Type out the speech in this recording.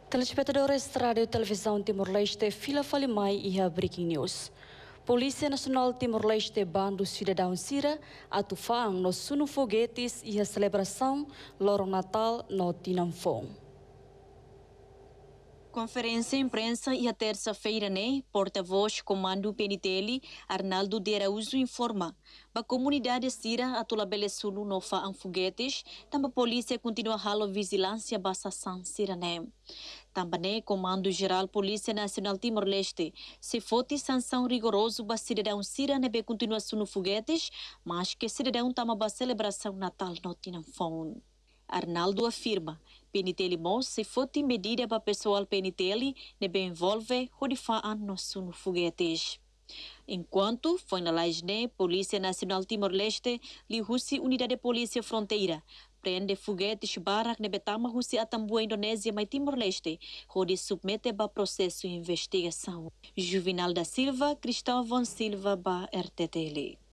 Telespectadores Rádio Televisão Timor-Leste, fila falimai iha breaking news. Polícia Nacional Timor-Leste bando cidadão Sira atufang no sunu foguetes iha celebração Lorong Natal no Tinamfong. Conferência imprensa e a terça-feira, porta-voz Comando PNTL, Arnaldo de Araújo informa. A comunidade Sira atula belesulu no faang foguetes, também a polícia continua halo vigilância basação Sirané. Também Comando Geral Polícia Nacional Timor-Leste, se fote sanção rigoroso para cidadão Sira nebe continuação no foguetes, mas que cidadão tama ba celebração Natal no Tinamfong. Arnaldo afirma, PNTL Mos se fote medida para pessoal PNTL nebe envolve rodifaan no suno foguetes. Enquanto foi na Laisne, Polícia Nacional Timor-Leste, li Husi Unidade de Polícia Fronteira, prende foguetes barak nebetama Husi Atambua Indonésia mai Timor-Leste, rode submete para processo de investigação. Juvenal da Silva, Cristóvão Silva, ba RTTL.